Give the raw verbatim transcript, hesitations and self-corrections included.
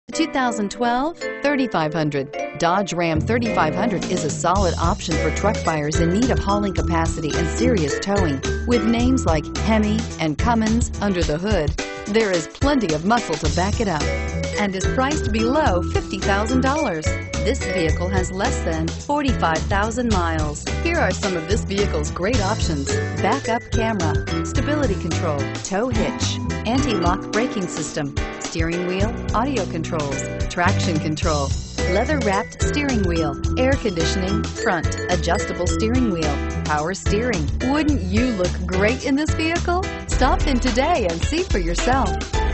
two thousand twelve thirty-five hundred. Dodge Ram thirty-five hundred is a solid option for truck buyers in need of hauling capacity and serious towing. With names like Hemi and Cummins under the hood, there is plenty of muscle to back it up and is priced below fifty thousand dollars. This vehicle has less than forty-five thousand miles. Here are some of this vehicle's great options: backup camera, stability control, tow hitch, anti-lock braking system, steering wheel audio controls, traction control, leather-wrapped steering wheel, air conditioning, front adjustable steering wheel, power steering. Wouldn't you look great in this vehicle? Stop in today and see for yourself.